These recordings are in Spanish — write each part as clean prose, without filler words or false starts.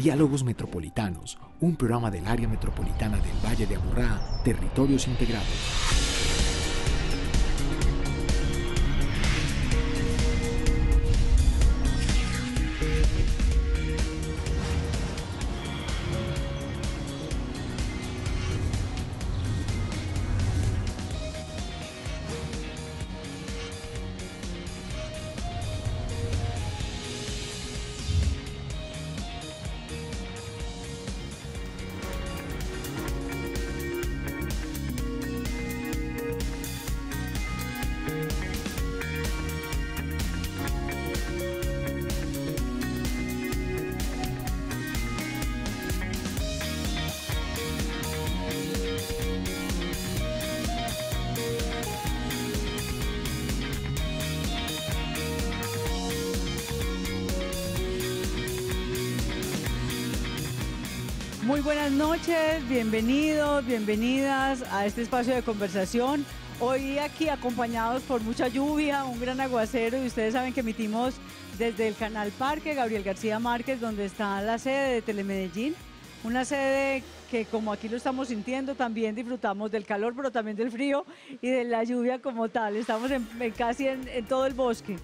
Diálogos Metropolitanos, un programa del área metropolitana del Valle de Aburrá, Territorios Integrados. Muy buenas noches, bienvenidos, bienvenidas a este espacio de conversación. Hoy aquí acompañados por mucha lluvia, un gran aguacero, y ustedes saben que emitimos desde el canal Parque Gabriel García Márquez, donde está la sede de Telemedellín, una sede que, como aquí lo estamos sintiendo, también disfrutamos del calor, pero también del frío y de la lluvia como tal. Estamos casi en todo el bosque.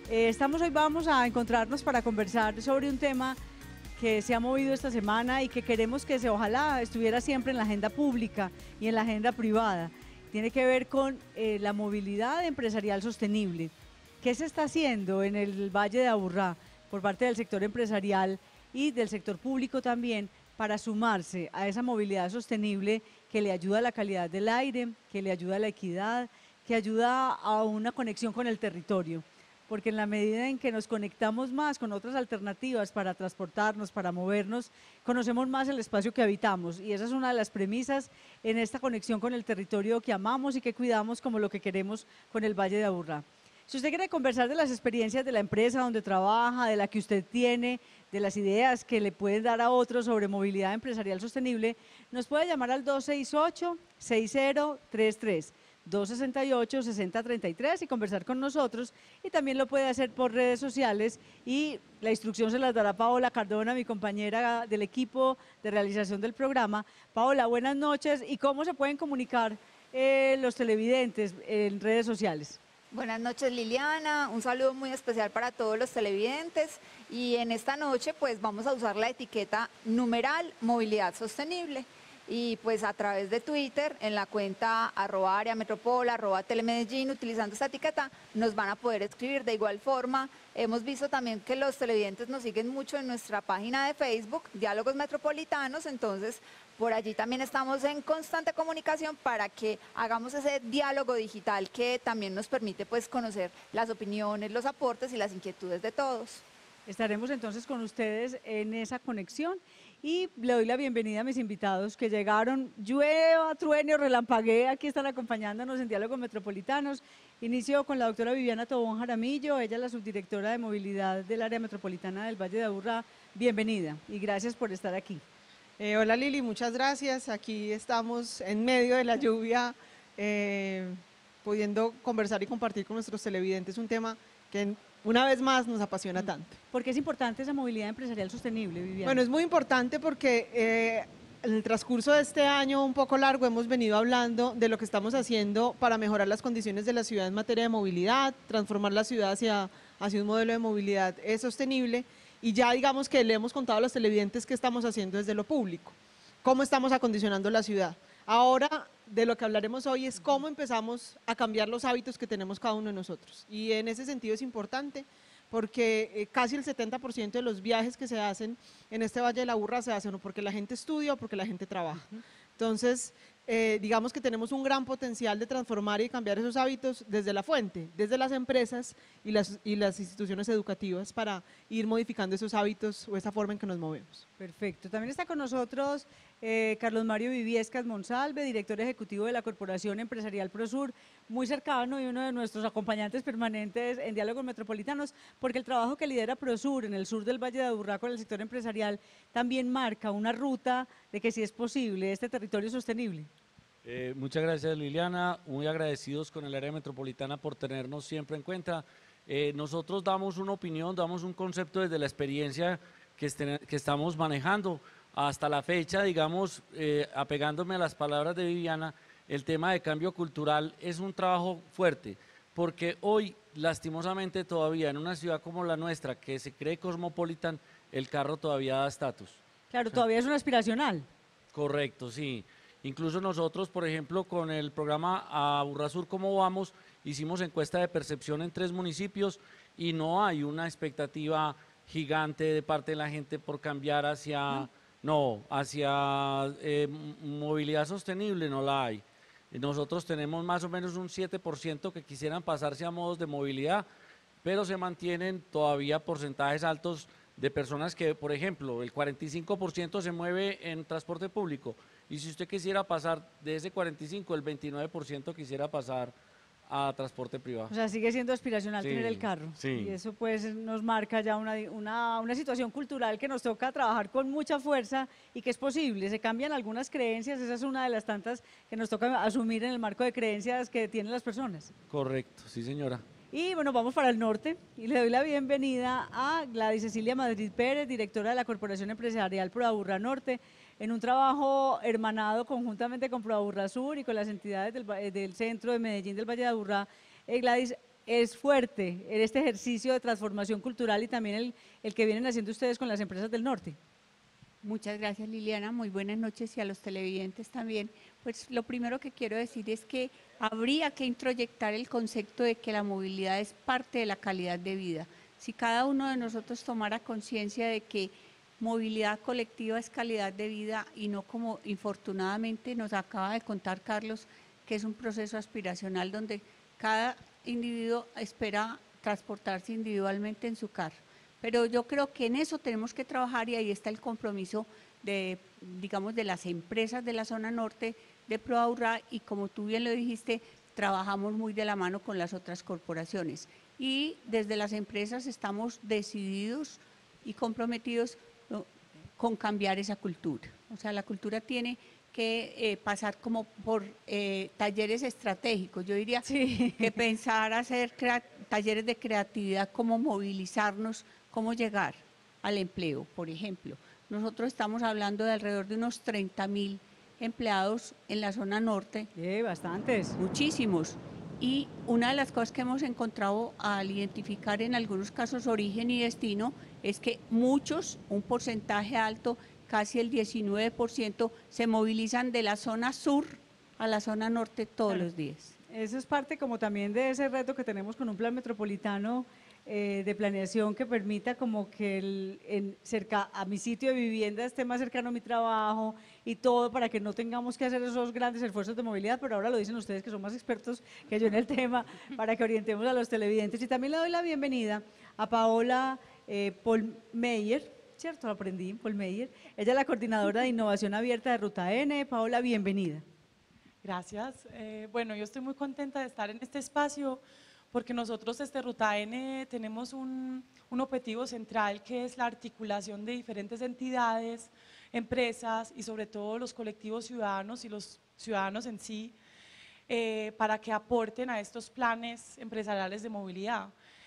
Hoy vamos a encontrarnos para conversar sobre un tema que se ha movido esta semana y que queremos que ojalá estuviera siempre en la agenda pública y en la agenda privada. Tiene que ver con la movilidad empresarial sostenible. ¿Qué se está haciendo en el Valle de Aburrá por parte del sector empresarial y del sector público también para sumarse a esa movilidad sostenible que le ayuda a la calidad del aire, que le ayuda a la equidad, que ayuda a una conexión con el territorio? Porque en la medida en que nos conectamos más con otras alternativas para transportarnos, para movernos, conocemos más el espacio que habitamos, y esa es una de las premisas en esta conexión con el territorio que amamos y que cuidamos como lo que queremos con el Valle de Aburrá. Si usted quiere conversar de las experiencias de la empresa donde trabaja, de la que usted tiene, de las ideas que le pueden dar a otros sobre movilidad empresarial sostenible, nos puede llamar al 268-6033. 268-6033 y conversar con nosotros, y también lo puede hacer por redes sociales, y la instrucción se las dará Paola Cardona, mi compañera del equipo de realización del programa. Paola, buenas noches. ¿Y cómo se pueden comunicar los televidentes en redes sociales? Buenas noches, Liliana, un saludo muy especial para todos los televidentes, y en esta noche pues vamos a usar la etiqueta numeral movilidad sostenible. Y pues a través de Twitter, en la cuenta @áreametropol, @telemedellín, utilizando esta etiqueta, nos van a poder escribir. De igual forma, hemos visto también que los televidentes nos siguen mucho en nuestra página de Facebook, Diálogos Metropolitanos, entonces por allí también estamos en constante comunicación para que hagamos ese diálogo digital que también nos permite pues conocer las opiniones, los aportes y las inquietudes de todos. Estaremos entonces con ustedes en esa conexión. Y le doy la bienvenida a mis invitados que llegaron, llueva, truene o relampaguee, aquí están acompañándonos en Diálogos Metropolitanos. Inicio con la doctora Viviana Tobón Jaramillo, ella es la subdirectora de movilidad del área metropolitana del Valle de Aburrá. Bienvenida y gracias por estar aquí. Hola Lili, muchas gracias. Aquí estamos en medio de la lluvia, pudiendo conversar y compartir con nuestros televidentes un tema que una vez más nos apasiona tanto. ¿Por qué es importante esa movilidad empresarial sostenible, Viviana? Bueno, es muy importante porque en el transcurso de este año un poco largo hemos venido hablando de lo que estamos haciendo para mejorar las condiciones de la ciudad en materia de movilidad, transformar la ciudad hacia un modelo de movilidad sostenible, y ya digamos que le hemos contado a los televidentes qué estamos haciendo desde lo público, cómo estamos acondicionando la ciudad. Ahora, de lo que hablaremos hoy es cómo empezamos a cambiar los hábitos que tenemos cada uno de nosotros. Y en ese sentido es importante porque casi el 70% de los viajes que se hacen en este Valle de la Aburrá se hacen o porque la gente estudia o porque la gente trabaja. Entonces, digamos que tenemos un gran potencial de transformar y cambiar esos hábitos desde la fuente, desde las empresas y las instituciones educativas, para ir modificando esos hábitos o esa forma en que nos movemos. Perfecto. También está con nosotros Carlos Mario Viviescas Monsalve, director ejecutivo de la Corporación Empresarial Prosur, muy cercano y uno de nuestros acompañantes permanentes en Diálogos Metropolitanos, porque el trabajo que lidera Prosur en el sur del Valle de Aburrá con el sector empresarial también marca una ruta de que si es posible este territorio sostenible. Muchas gracias, Liliana, muy agradecidos con el área metropolitana por tenernos siempre en cuenta. Nosotros damos una opinión, damos un concepto desde la experiencia que estamos manejando. Hasta la fecha, digamos, apegándome a las palabras de Viviana, el tema de cambio cultural es un trabajo fuerte, porque hoy, lastimosamente, todavía en una ciudad como la nuestra, que se cree cosmopolitan, el carro todavía da estatus. Claro, todavía es un aspiracional. Correcto, sí. Incluso nosotros, por ejemplo, con el programa Aburrá Sur, ¿cómo vamos? Hicimos encuesta de percepción en 3 municipios y no hay una expectativa gigante de parte de la gente por cambiar hacia, hacia movilidad sostenible, no la hay. Nosotros tenemos más o menos un 7% que quisieran pasarse a modos de movilidad, pero se mantienen todavía porcentajes altos de personas que, por ejemplo, el 45% se mueve en transporte público, y si usted quisiera pasar de ese 45, el 29% quisiera pasar a transporte privado. O sea, sigue siendo aspiracional tener el carro. Sí. Y eso pues nos marca ya una situación cultural que nos toca trabajar con mucha fuerza y que es posible. Se cambian algunas creencias, esa es una de las tantas que nos toca asumir en el marco de creencias que tienen las personas. Correcto, sí señora. Y bueno, vamos para el norte y le doy la bienvenida a Gladys Cecilia Madrid Pérez, directora de la Corporación Empresarial Proaburrá Norte, en un trabajo hermanado conjuntamente con Proaburrá Sur y con las entidades del centro de Medellín del Valle de Aburrá. Gladys, es fuerte en este ejercicio de transformación cultural y también el que vienen haciendo ustedes con las empresas del norte. Muchas gracias, Liliana, muy buenas noches, y a los televidentes también. Pues lo primero que quiero decir es que habría que introyectar el concepto de que la movilidad es parte de la calidad de vida. Si cada uno de nosotros tomara conciencia de que movilidad colectiva es calidad de vida y no como infortunadamente nos acaba de contar Carlos, que es un proceso aspiracional donde cada individuo espera transportarse individualmente en su carro. Pero yo creo que en eso tenemos que trabajar, y ahí está el compromiso de, digamos, de las empresas de la zona norte de Proaburrá, y como tú bien lo dijiste, trabajamos muy de la mano con las otras corporaciones. Y desde las empresas estamos decididos y comprometidos con cambiar esa cultura. O sea, la cultura tiene que pasar como por talleres estratégicos. Yo diría que pensar hacer talleres de creatividad, cómo movilizarnos, cómo llegar al empleo, por ejemplo. Nosotros estamos hablando de alrededor de unos 30.000 empleados en la zona norte. Bastantes. Muchísimos. Y una de las cosas que hemos encontrado al identificar en algunos casos origen y destino es que muchos, un porcentaje alto, casi el 19%, se movilizan de la zona sur a la zona norte todos los días. Eso es parte como también de ese reto que tenemos con un plan metropolitano de planeación que permita como que cerca a mi sitio de vivienda esté más cercano a mi trabajo y todo, para que no tengamos que hacer esos grandes esfuerzos de movilidad, pero ahora lo dicen ustedes que son más expertos que yo en el tema, para que orientemos a los televidentes. Y también le doy la bienvenida a Paola Polmeyer, ¿cierto? Aprendí, Polmeyer. Ella es la coordinadora de innovación abierta de Ruta N. Paola, bienvenida. Gracias. Bueno, yo estoy muy contenta de estar en este espacio, porque nosotros desde Ruta N tenemos un objetivo central, que es la articulación de diferentes entidades, empresas y sobre todo los colectivos ciudadanos y los ciudadanos en sí, para que aporten a estos planes empresariales de movilidad.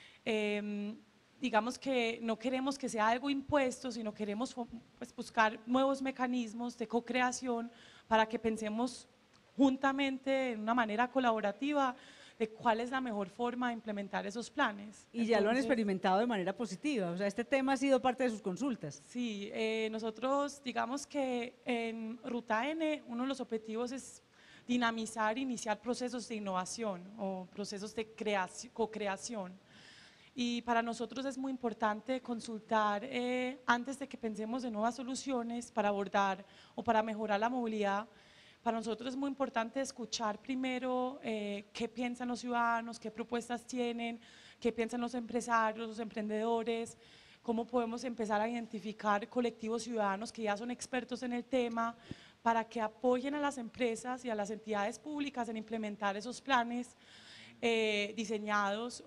Digamos que no queremos que sea algo impuesto, sino queremos pues, buscar nuevos mecanismos de co-creación para que pensemos juntamente, de una manera colaborativa, de cuál es la mejor forma de implementar esos planes. Y ya lo han experimentado de manera positiva, o sea, este tema ha sido parte de sus consultas. Sí, nosotros digamos que en Ruta N uno de los objetivos es dinamizar, iniciar procesos de innovación o procesos de co-creación. Y para nosotros es muy importante consultar antes de que pensemos en nuevas soluciones para abordar o para mejorar la movilidad. Para nosotros es muy importante escuchar primero qué piensan los ciudadanos, qué propuestas tienen, qué piensan los empresarios, los emprendedores, cómo podemos empezar a identificar colectivos ciudadanos que ya son expertos en el tema, para que apoyen a las empresas y a las entidades públicas en implementar esos planes diseñados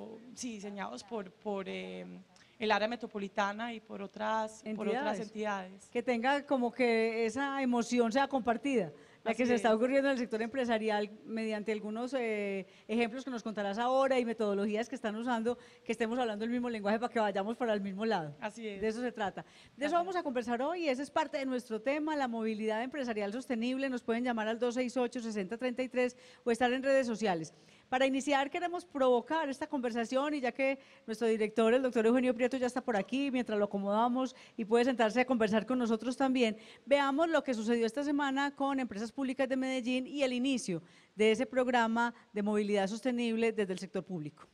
por el área metropolitana y por otras entidades. Que tenga como que esa emoción sea compartida. La que Así se está es. ocurriendo en el sector empresarial mediante algunos ejemplos que nos contarás ahora y metodologías que están usando, que estemos hablando el mismo lenguaje para que vayamos para el mismo lado. Así es. De eso se trata. De eso Así vamos a conversar hoy, ese es parte de nuestro tema, la movilidad empresarial sostenible. Nos pueden llamar al 268-6033 o estar en redes sociales. Para iniciar queremos provocar esta conversación y ya que nuestro director, el doctor Eugenio Prieto, ya está por aquí, mientras lo acomodamos y puede sentarse a conversar con nosotros también, veamos lo que sucedió esta semana con Empresas Públicas de Medellín y el inicio de ese programa de movilidad sostenible desde el sector público.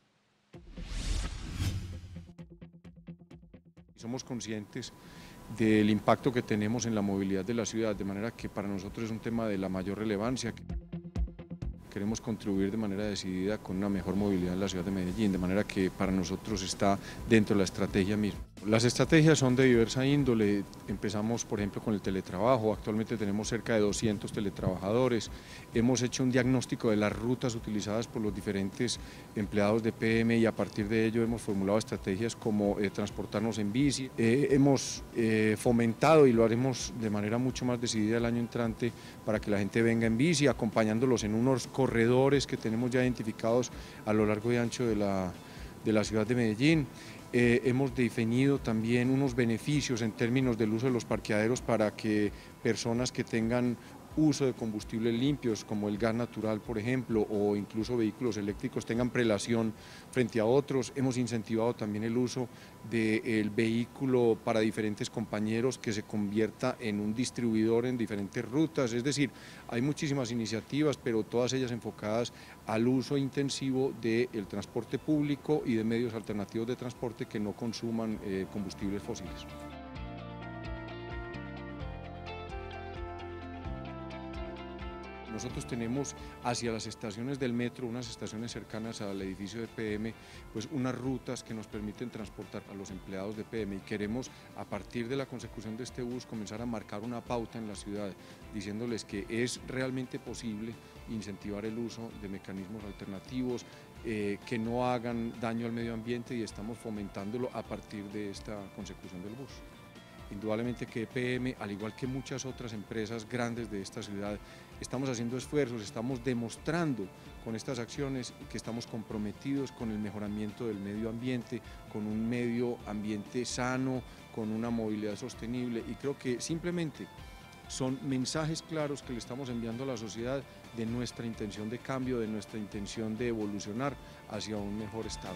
Somos conscientes del impacto que tenemos en la movilidad de la ciudad, de manera que para nosotros es un tema de la mayor relevancia. Queremos contribuir de manera decidida con una mejor movilidad en la ciudad de Medellín, de manera que para nosotros está dentro de la estrategia misma. Las estrategias son de diversa índole. Empezamos, por ejemplo, con el teletrabajo. Actualmente tenemos cerca de 200 teletrabajadores. Hemos hecho un diagnóstico de las rutas utilizadas por los diferentes empleados de PM y a partir de ello hemos formulado estrategias como transportarnos en bici. Hemos fomentado y lo haremos de manera mucho más decidida el año entrante para que la gente venga en bici, acompañándolos en unos corredores que tenemos ya identificados a lo largo y ancho de la ciudad de Medellín. Hemos definido también unos beneficios en términos del uso de los parqueaderos para que personas que tengan uso de combustibles limpios como el gas natural, por ejemplo, o incluso vehículos eléctricos tengan prelación frente a otros. Hemos incentivado también el uso del vehículo para diferentes compañeros que se convierta en un distribuidor en diferentes rutas. Es decir, hay muchísimas iniciativas, pero todas ellas enfocadas al uso intensivo del transporte público y de medios alternativos de transporte que no consuman combustibles fósiles. Nosotros tenemos hacia las estaciones del metro, unas estaciones cercanas al edificio de PM, pues unas rutas que nos permiten transportar a los empleados de PM y queremos a partir de la consecución de este bus comenzar a marcar una pauta en la ciudad, diciéndoles que es realmente posible incentivar el uso de mecanismos alternativos que no hagan daño al medio ambiente y estamos fomentándolo a partir de esta consecución del bus. Indudablemente que EPM, al igual que muchas otras empresas grandes de esta ciudad, estamos haciendo esfuerzos, estamos demostrando con estas acciones que estamos comprometidos con el mejoramiento del medio ambiente, con un medio ambiente sano, con una movilidad sostenible y creo que simplemente son mensajes claros que le estamos enviando a la sociedad de nuestra intención de cambio, de nuestra intención de evolucionar hacia un mejor estado.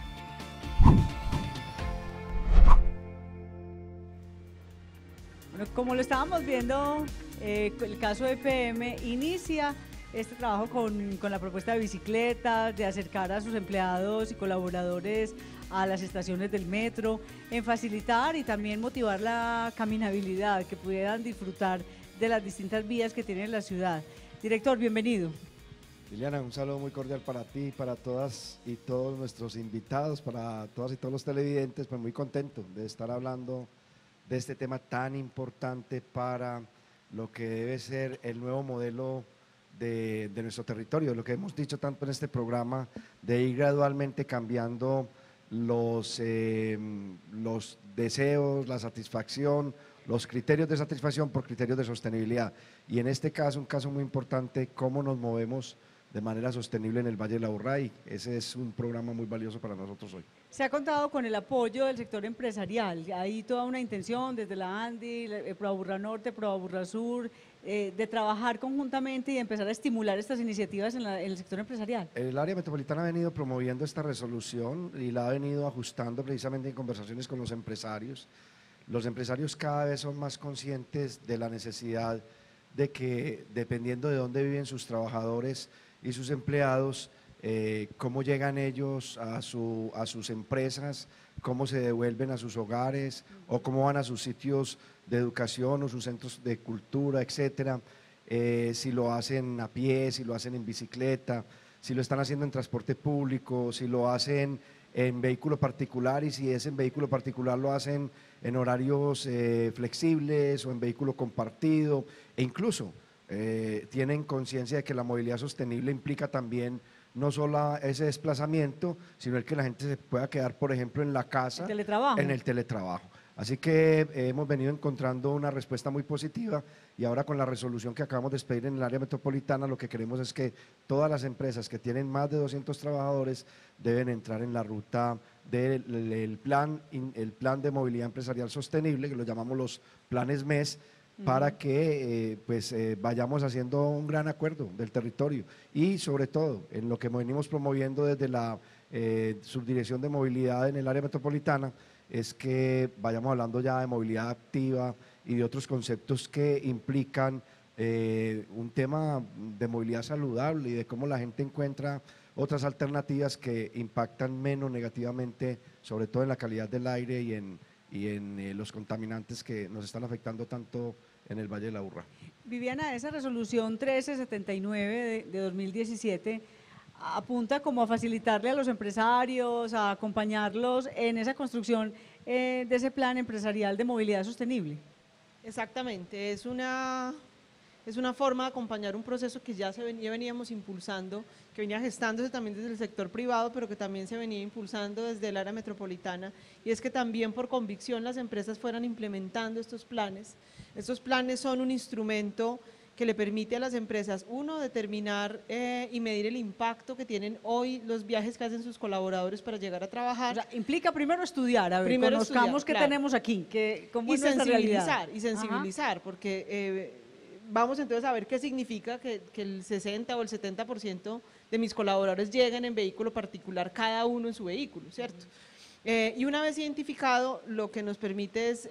Bueno, como lo estábamos viendo, el caso de PM inicia este trabajo con la propuesta de bicicletas, de acercar a sus empleados y colaboradores a las estaciones del metro, en facilitar y también motivar la caminabilidad, que pudieran disfrutar de las distintas vías que tiene la ciudad. Director, bienvenido. Liliana, un saludo muy cordial para ti, para todas y todos nuestros invitados, para todas y todos los televidentes, pues muy contento de estar hablando de este tema tan importante para lo que debe ser el nuevo modelo de nuestro territorio, lo que hemos dicho tanto en este programa, de ir gradualmente cambiando los deseos, la satisfacción, los criterios de satisfacción por criterios de sostenibilidad. Y en este caso, un caso muy importante, cómo nos movemos de manera sostenible en el Valle del Aburrá. Ese es un programa muy valioso para nosotros hoy. Se ha contado con el apoyo del sector empresarial, hay toda una intención desde la ANDI, Proaburrá Norte, Proaburrá Sur, de trabajar conjuntamente y empezar a estimular estas iniciativas en el sector empresarial. El área metropolitana ha venido promoviendo esta resolución y la ha venido ajustando precisamente en conversaciones con los empresarios. Los empresarios cada vez son más conscientes de la necesidad de que, dependiendo de dónde viven sus trabajadores y sus empleados, cómo llegan ellos a sus empresas, cómo se devuelven a sus hogares o cómo van a sus sitios de educación o sus centros de cultura, etcétera, si lo hacen a pie, si lo hacen en bicicleta, si lo están haciendo en transporte público, si lo hacen en vehículo particular y si es en vehículo particular lo hacen en horarios flexibles o en vehículo compartido e incluso tienen conciencia de que la movilidad sostenible implica también no solo ese desplazamiento, sino el que la gente se pueda quedar, por ejemplo, en la casa, teletrabajo. en el teletrabajo. Así que hemos venido encontrando una respuesta muy positiva y ahora con la resolución que acabamos de expedir en el área metropolitana, lo que queremos es que todas las empresas que tienen más de 200 trabajadores deben entrar en la ruta del plan de movilidad empresarial sostenible, que lo llamamos los planes MES, para que vayamos haciendo un gran acuerdo del territorio y sobre todo en lo que venimos promoviendo desde la subdirección de movilidad en el área metropolitana, es que vayamos hablando ya de movilidad activa y de otros conceptos que implican un tema de movilidad saludable y de cómo la gente encuentra otras alternativas que impactan menos negativamente, sobre todo en la calidad del aire y en los contaminantes que nos están afectando tanto en el Valle de la Aburrá. Viviana, esa resolución 1379 de 2017 apunta como a facilitarle a los empresarios, a acompañarlos en esa construcción de ese plan empresarial de movilidad sostenible. Exactamente, es una forma de acompañar un proceso que ya veníamos impulsando, que venía gestándose también desde el sector privado, pero que también se venía impulsando desde el área metropolitana, y es que también por convicción las empresas fueran implementando estos planes. Estos planes son un instrumento que le permite a las empresas, uno, determinar y medir el impacto que tienen hoy los viajes que hacen sus colaboradores para llegar a trabajar. O sea, implica primero estudiar, a ver, primero conozcamos estudiar, qué claro. tenemos aquí, cómo Y es nuestra realidad. sensibilizar, porque vamos entonces a ver qué significa que el 60 o el 70% de mis colaboradores lleguen en vehículo particular, cada uno en su vehículo, ¿cierto? Y una vez identificado, lo que nos permite es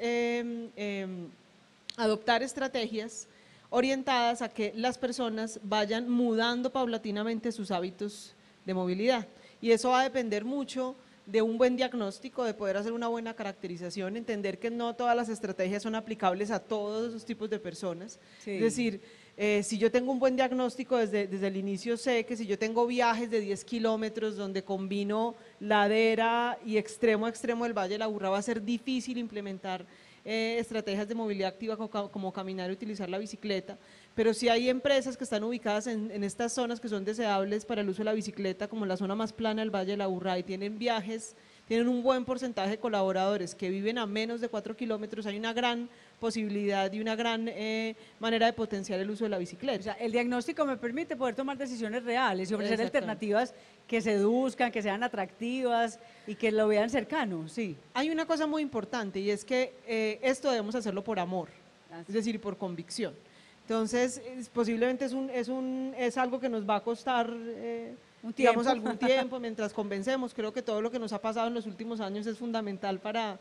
adoptar estrategias orientadas a que las personas vayan mudando paulatinamente sus hábitos de movilidad. Y eso va a depender mucho de un buen diagnóstico, de poder hacer una buena caracterización, entender que no todas las estrategias son aplicables a todos esos tipos de personas. Sí. Es decir, si yo tengo un buen diagnóstico desde el inicio, sé que si yo tengo viajes de 10 kilómetros donde combino ladera y extremo a extremo del Valle de la Aburrá, va a ser difícil implementar estrategias de movilidad activa como caminar y utilizar la bicicleta, pero sí hay empresas que están ubicadas en estas zonas que son deseables para el uso de la bicicleta, como la zona más plana del Valle de la Aburrá, y tienen viajes, tienen un buen porcentaje de colaboradores que viven a menos de 4 kilómetros. Hay una gran posibilidad y una gran manera de potenciar el uso de la bicicleta. O sea, el diagnóstico me permite poder tomar decisiones reales y ofrecer alternativas que seduzcan, que sean atractivas y que lo vean cercano, sí. Hay una cosa muy importante y es que esto debemos hacerlo por amor, es decir, por convicción. Entonces, posiblemente es algo que nos va a costar digamos, algún tiempo mientras convencemos. Creo que todo lo que nos ha pasado en los últimos años es fundamental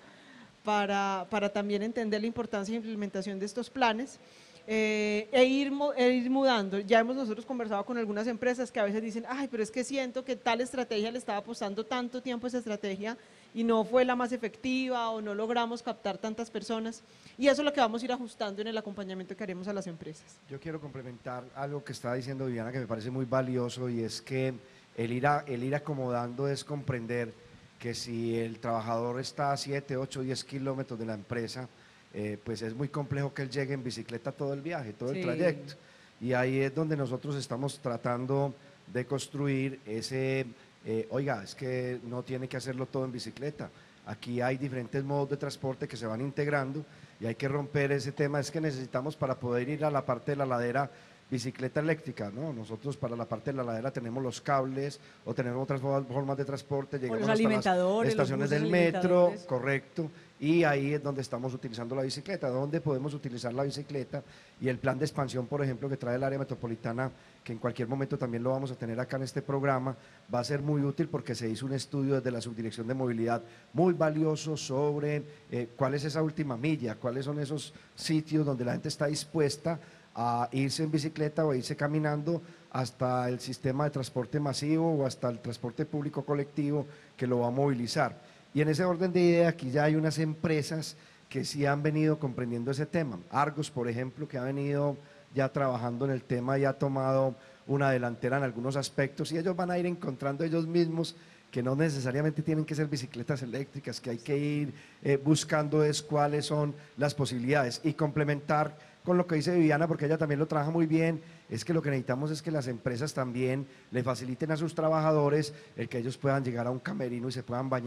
para también entender la importancia de implementación de estos planes e ir mudando. Ya hemos nosotros conversado con algunas empresas que a veces dicen, ay, pero es que siento que tal estrategia le estaba apostando tanto tiempo a esa estrategia y no fue la más efectiva o no logramos captar tantas personas, y eso es lo que vamos a ir ajustando en el acompañamiento que haremos a las empresas. Yo quiero complementar algo que está diciendo Viviana que me parece muy valioso, y es que el ir acomodando es comprender que si el trabajador está a 7, 8, 10 kilómetros de la empresa, pues es muy complejo que él llegue en bicicleta todo el viaje, todo el trayecto, y ahí es donde nosotros estamos tratando de construir ese, oiga, es que no tiene que hacerlo todo en bicicleta, aquí hay diferentes modos de transporte que se van integrando y hay que romper ese tema. Es que necesitamos, para poder ir a la parte de la ladera, bicicleta eléctrica, ¿no? Nosotros para la parte de la ladera tenemos los cables o tenemos otras formas de transporte, llegamos hasta las estaciones del metro, correcto, y ahí es donde estamos utilizando la bicicleta, donde podemos utilizar la bicicleta, y el plan de expansión, por ejemplo, que trae el área metropolitana, que en cualquier momento también lo vamos a tener acá en este programa, va a ser muy útil porque se hizo un estudio desde la Subdirección de Movilidad muy valioso sobre cuál es esa última milla, cuáles son esos sitios donde la gente está dispuesta a irse en bicicleta o a irse caminando hasta el sistema de transporte masivo o hasta el transporte público colectivo que lo va a movilizar. Y en ese orden de idea, aquí ya hay unas empresas que sí han venido comprendiendo ese tema. Argos, por ejemplo, que ha venido ya trabajando en el tema y ha tomado una delantera en algunos aspectos, y ellos van a ir encontrando ellos mismos que no necesariamente tienen que ser bicicletas eléctricas, que hay que ir buscando es cuáles son las posibilidades y complementar con lo que dice Viviana, porque ella también lo trabaja muy bien. Es que lo que necesitamos es que las empresas también le faciliten a sus trabajadores el que ellos puedan llegar a un camerino y se puedan bañar,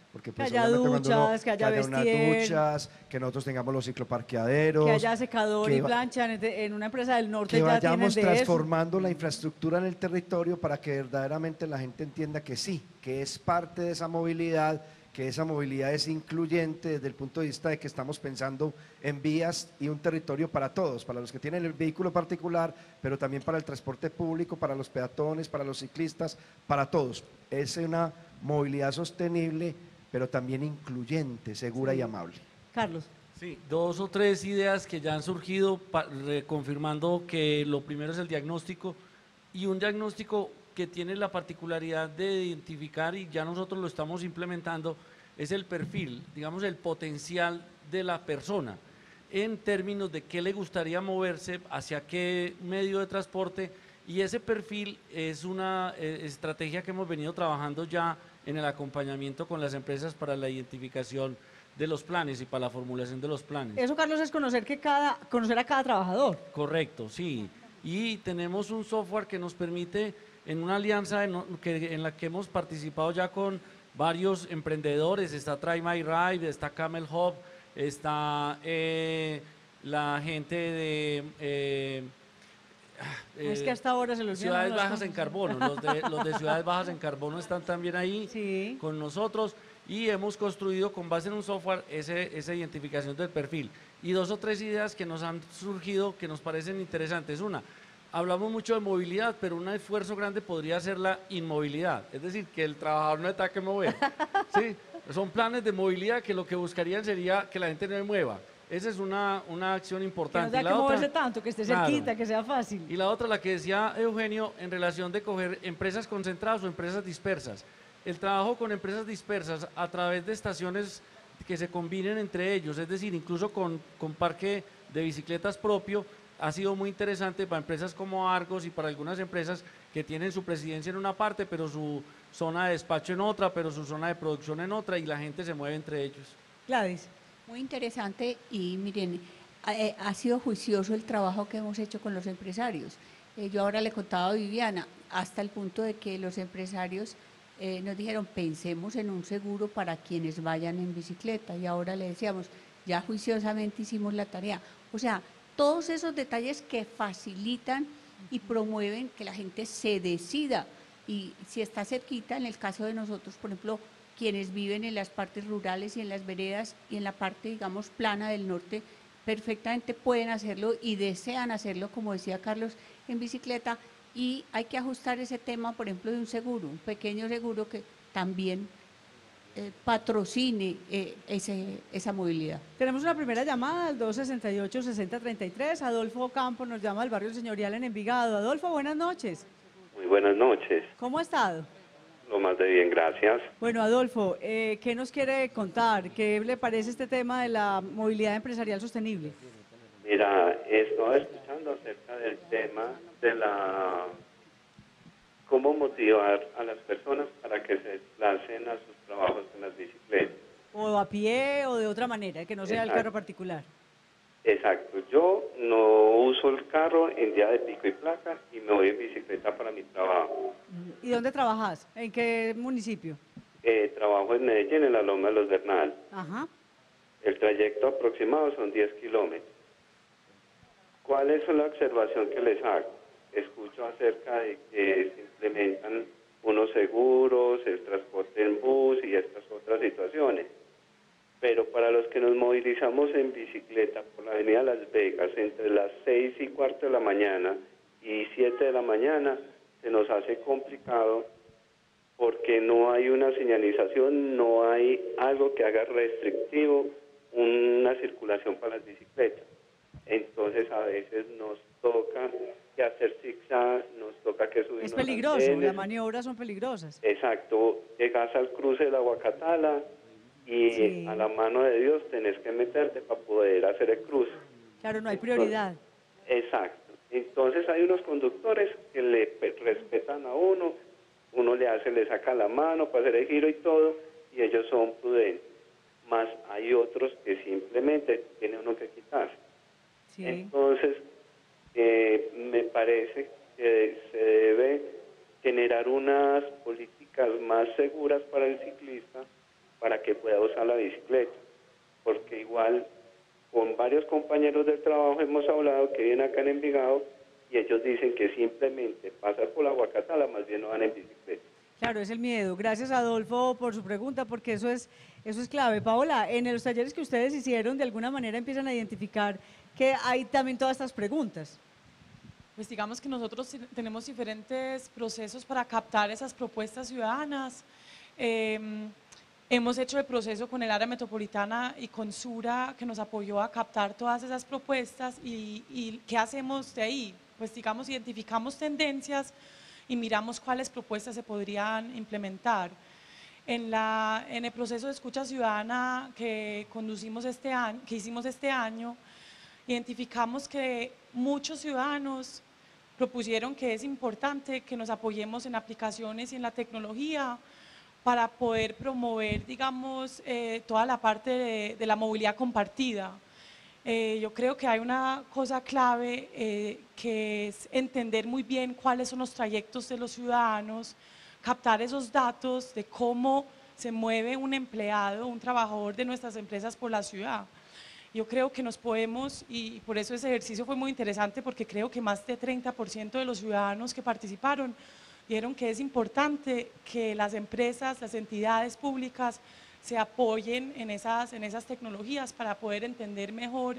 Porque Que pues haya obviamente cuando uno- duchas, que haya unas vestier. duchas, que nosotros tengamos los cicloparqueaderos. Que haya secador que y va- plancha. En una empresa del norte que ya tienen vayamos de eso. transformando la infraestructura en el territorio para que verdaderamente la gente entienda que sí, que es parte de esa movilidad, que esa movilidad es incluyente desde el punto de vista de que estamos pensando en vías y un territorio para todos, para los que tienen el vehículo particular, pero también para el transporte público, para los peatones, para los ciclistas, para todos. Es una movilidad sostenible, pero también incluyente, segura y amable. Carlos. Sí, 2 o 3 ideas que ya han surgido confirmando que lo primero es el diagnóstico, y un diagnóstico que tiene la particularidad de identificar, y ya nosotros lo estamos implementando, es el perfil, digamos el potencial de la persona en términos de qué le gustaría moverse, hacia qué medio de transporte, y ese perfil es una estrategia que hemos venido trabajando ya en el acompañamiento con las empresas para la identificación de los planes y para la formulación de los planes. Eso, Carlos, es conocer a cada trabajador. Correcto, sí. Y tenemos un software que nos permite, en una alianza en la que hemos participado ya con varios emprendedores, está Try My Ride, está Camel Hub, está la gente de... es que hasta ahora se los Ciudades Bajas en Carbono, los de Ciudades Bajas en Carbono están también ahí con nosotros, y hemos construido con base en un software esa identificación del perfil. Y 2 o 3 ideas que nos han surgido que nos parecen interesantes. Una, hablamos mucho de movilidad, pero un esfuerzo grande podría ser la inmovilidad, es decir, que el trabajador no tenga que mover. ¿Sí? Son planes de movilidad que lo que buscarían sería que la gente no se mueva. Esa es una acción importante. Que no tenga que moverse tanto, que esté cerquita, que sea fácil. Y la otra, la que decía Eugenio, en relación de coger empresas concentradas o empresas dispersas. El trabajo con empresas dispersas a través de estaciones que se combinen entre ellos, es decir, incluso con parque de bicicletas propio, ha sido muy interesante para empresas como Argos y para algunas empresas que tienen su presidencia en una parte, pero su zona de despacho en otra, pero su zona de producción en otra, y la gente se mueve entre ellos. Gladys. Muy interesante, y miren, ha sido juicioso el trabajo que hemos hecho con los empresarios. Yo ahora le contaba a Viviana, hasta el punto de que los empresarios nos dijeron, pensemos en un seguro para quienes vayan en bicicleta, y ahora le decíamos, ya juiciosamente hicimos la tarea. O sea, todos esos detalles que facilitan y promueven que la gente se decida, y si está cerquita, en el caso de nosotros, por ejemplo, quienes viven en las partes rurales y en las veredas y en la parte, digamos, plana del norte, perfectamente pueden hacerlo y desean hacerlo, como decía Carlos, en bicicleta, y hay que ajustar ese tema, por ejemplo, de un seguro, un pequeño seguro que también patrocine esa movilidad. Tenemos una primera llamada al 268-6033. Adolfo Campo nos llama del barrio El Señorial en Envigado. Adolfo, buenas noches. Muy buenas noches. ¿Cómo ha estado? Lo más de bien, gracias. Bueno, Adolfo, ¿qué nos quiere contar? ¿Qué le parece este tema de la movilidad empresarial sostenible? Mira, estaba escuchando acerca del tema de cómo motivar a las personas para que se desplacen a sus trabajos en las bicicletas. O a pie o de otra manera, que no sea el Exacto. carro particular. Exacto, yo no uso el carro en día de pico y placa y me voy en bicicleta para mi trabajo. ¿Y dónde trabajas? ¿En qué municipio? Trabajo en Medellín, en la Loma de los Bernal. Ajá. El trayecto aproximado son 10 kilómetros. ¿Cuál es la observación que les hago? Escucho acerca de que se implementan unos seguros, el transporte en bus y estas otras situaciones. Pero para los que nos movilizamos en bicicleta por la avenida Las Vegas entre las 6:15 de la mañana y 7 de la mañana, se nos hace complicado porque no hay una señalización, no hay algo que haga restrictivo una circulación para las bicicletas. Entonces a veces nos toca que hacer zigzag, nos toca que subir. Es peligroso, las maniobras son peligrosas. Exacto, llegas al cruce de la Guacatala y Sí. a la mano de Dios tenés que meterte para poder hacer el cruce. Claro, no hay prioridad. Exacto. Entonces hay unos conductores que le respetan a uno le saca la mano para hacer el giro y todo, y ellos son prudentes. Más hay otros que simplemente tiene uno que quitarse. Sí. Entonces, me parece que se debe generar unas políticas más seguras para el ciclista para que pueda usar la bicicleta, porque igual con varios compañeros del trabajo hemos hablado que vienen acá en Envigado y ellos dicen que simplemente pasar por la Guacatala, más bien no van en bicicleta. Claro, es el miedo. Gracias, Adolfo, por su pregunta, porque eso es clave. Paola, en los talleres que ustedes hicieron, de alguna manera empiezan a identificar que hay también todas estas preguntas. Pues digamos que nosotros tenemos diferentes procesos para captar esas propuestas ciudadanas. Hemos hecho el proceso con el área metropolitana y con Sura, que nos apoyó a captar todas esas propuestas. ¿Y qué hacemos de ahí? Pues digamos, identificamos tendencias y miramos cuáles propuestas se podrían implementar. En el proceso de escucha ciudadana que hicimos este año, identificamos que muchos ciudadanos propusieron que es importante que nos apoyemos en aplicaciones y en la tecnología para poder promover, digamos, toda la parte de la movilidad compartida. Yo creo que hay una cosa clave que es entender muy bien cuáles son los trayectos de los ciudadanos, captar esos datos de cómo se mueve un empleado, un trabajador de nuestras empresas por la ciudad. Yo creo que nos podemos, y por eso ese ejercicio fue muy interesante, porque creo que más de 30% de los ciudadanos que participaron vieron que es importante que las empresas, las entidades públicas se apoyen en esas tecnologías para poder entender mejor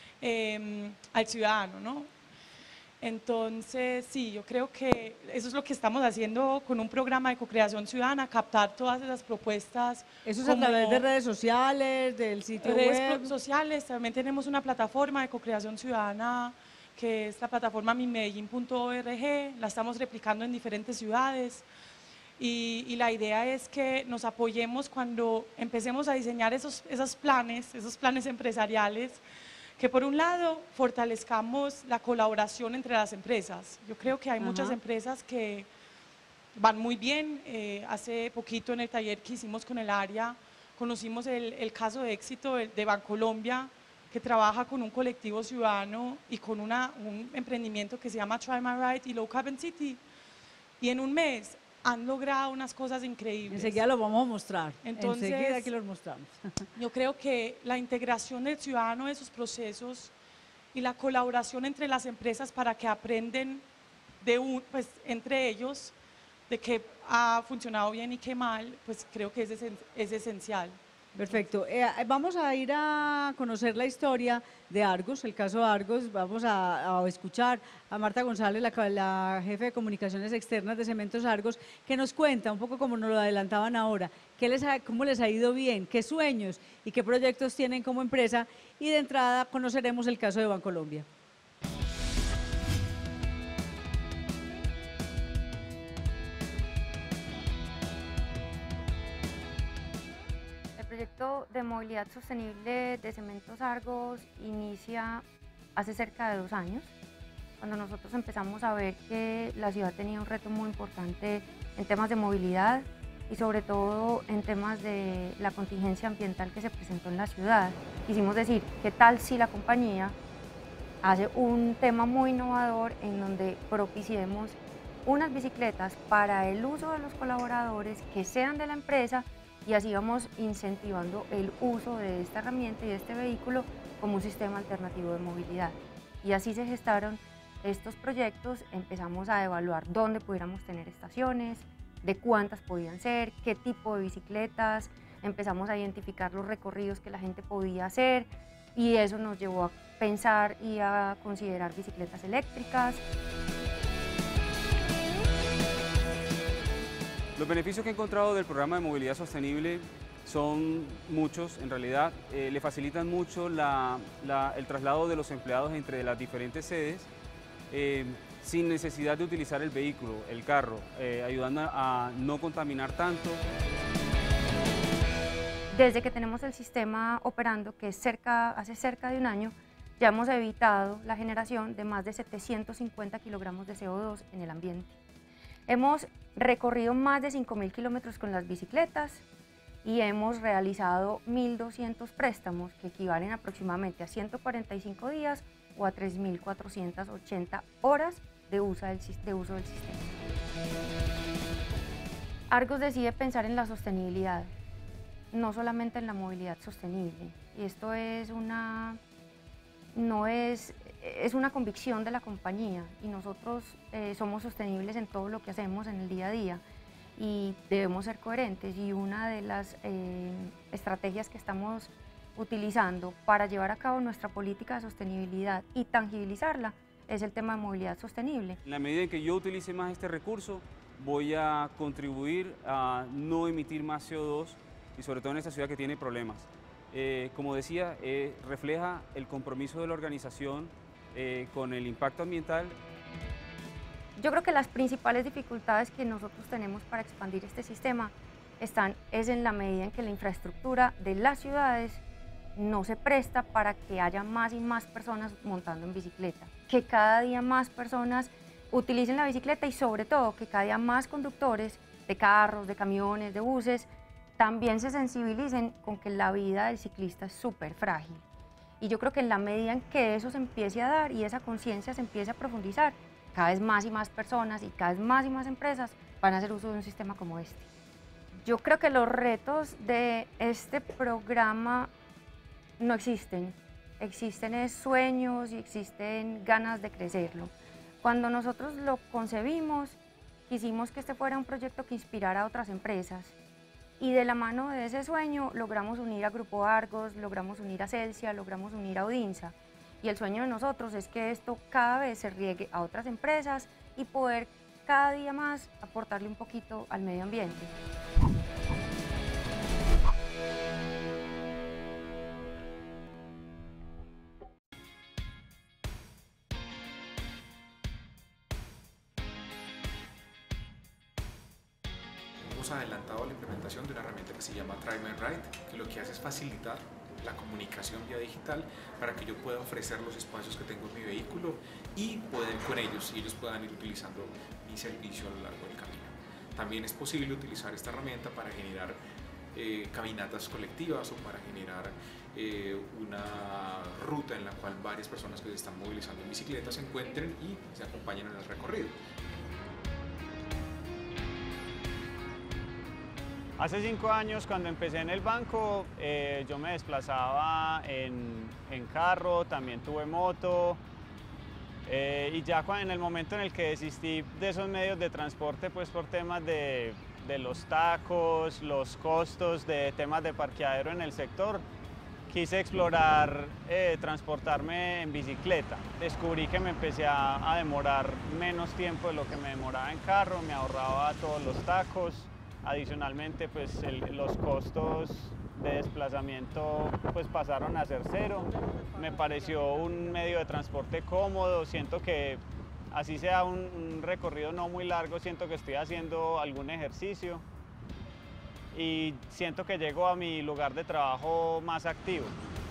al ciudadano, ¿no? Entonces, sí, yo creo que eso es lo que estamos haciendo con un programa de co-creación ciudadana, captar todas esas propuestas. Eso es a través de redes sociales, del sitio web. Redes sociales, también tenemos una plataforma de co-creación ciudadana, que es la plataforma mimedellin.org, la estamos replicando en diferentes ciudades. Y la idea es que nos apoyemos cuando empecemos a diseñar esos planes empresariales, que por un lado fortalezcamos la colaboración entre las empresas. Yo creo que hay muchas empresas que van muy bien. Hace poquito en el taller que hicimos con el área, conocimos el caso de éxito de Bancolombia, que trabaja con un colectivo ciudadano y con un emprendimiento que se llama Try My Ride y Low Carbon City. Y en un mes han logrado unas cosas increíbles. Enseguida lo vamos a mostrar. Entonces, enseguida aquí los mostramos. Yo creo que la integración del ciudadano de esos procesos y la colaboración entre las empresas para que aprenden pues, entre ellos de qué ha funcionado bien y qué mal, pues creo que es esencial. Perfecto. Vamos a ir a conocer la historia de Argos, el caso Argos. Vamos a escuchar a Marta González, la jefe de comunicaciones externas de Cementos Argos, que nos cuenta un poco como nos lo adelantaban ahora, cómo les ha ido bien, qué sueños y qué proyectos tienen como empresa. Y de entrada conoceremos el caso de Bancolombia. El proyecto de movilidad sostenible de Cementos Argos inicia hace cerca de 2 años, cuando nosotros empezamos a ver que la ciudad tenía un reto muy importante en temas de movilidad y sobre todo en temas de la contingencia ambiental que se presentó en la ciudad. Quisimos decir, ¿qué tal si la compañía hace un tema muy innovador en donde propiciemos unas bicicletas para el uso de los colaboradores que sean de la empresa? Y así vamos incentivando el uso de esta herramienta y de este vehículo como un sistema alternativo de movilidad. Y así se gestaron estos proyectos. Empezamos a evaluar dónde pudiéramos tener estaciones, de cuántas podían ser, qué tipo de bicicletas. Empezamos a identificar los recorridos que la gente podía hacer y eso nos llevó a pensar y a considerar bicicletas eléctricas. Los beneficios que he encontrado del programa de movilidad sostenible son muchos, en realidad. Le facilitan mucho el traslado de los empleados entre las diferentes sedes sin necesidad de utilizar el vehículo, el carro, ayudando a no contaminar tanto. Desde que tenemos el sistema operando, que es hace cerca de 1 año, ya hemos evitado la generación de más de 750 kilogramos de CO2 en el ambiente. Hemos recorrido más de 5.000 kilómetros con las bicicletas y hemos realizado 1.200 préstamos que equivalen aproximadamente a 145 días o a 3.480 horas de uso del sistema. Argos decide pensar en la sostenibilidad no solamente en la movilidad sostenible. Y esto es una convicción de la compañía y nosotros somos sostenibles en todo lo que hacemos en el día a día y debemos ser coherentes, y una de las estrategias que estamos utilizando para llevar a cabo nuestra política de sostenibilidad y tangibilizarla es el tema de movilidad sostenible. En la medida en que yo utilice más este recurso, voy a contribuir a no emitir más CO2 y sobre todo en esta ciudad que tiene problemas. Como decía, refleja el compromiso de la organización con el impacto ambiental. Yo creo que las principales dificultades que nosotros tenemos para expandir este sistema es en la medida en que la infraestructura de las ciudades no se presta para que haya más y más personas montando en bicicleta, que cada día más personas utilicen la bicicleta y sobre todo que cada día más conductores de carros, de camiones, de buses también se sensibilicen con que la vida del ciclista es súper frágil. Y yo creo que en la medida en que eso se empiece a dar y esa conciencia se empiece a profundizar, cada vez más y más personas y cada vez más y más empresas van a hacer uso de un sistema como este. Yo creo que los retos de este programa no existen. Existen sueños y existen ganas de crecerlo. Cuando nosotros lo concebimos, quisimos que este fuera un proyecto que inspirara a otras empresas. Y de la mano de ese sueño logramos unir a Grupo Argos, logramos unir a Celsia, logramos unir a Audinsa. Y el sueño de nosotros es que esto cada vez se riegue a otras empresas y poder cada día más aportarle un poquito al medio ambiente. Hemos adelantado la implementación de una herramienta que se llama Drive My Ride, que lo que hace es facilitar la comunicación vía digital para que yo pueda ofrecer los espacios que tengo en mi vehículo y poder ir con ellos y ellos puedan ir utilizando mi servicio a lo largo del camino. También es posible utilizar esta herramienta para generar caminatas colectivas o para generar una ruta en la cual varias personas que se están movilizando en bicicleta se encuentren y se acompañen en el recorrido. Hace 5 años, cuando empecé en el banco, yo me desplazaba en carro, también tuve moto, y ya en el momento en el que desistí de esos medios de transporte, pues por temas de los tacos, los costos, de temas de parqueadero en el sector, quise explorar transportarme en bicicleta. Descubrí que me empecé a demorar menos tiempo de lo que me demoraba en carro, me ahorraba todos los tacos. Adicionalmente, pues los costos de desplazamiento pues pasaron a ser cero. Me pareció un medio de transporte cómodo, siento que así sea un recorrido no muy largo, siento que estoy haciendo algún ejercicio y siento que llego a mi lugar de trabajo más activo.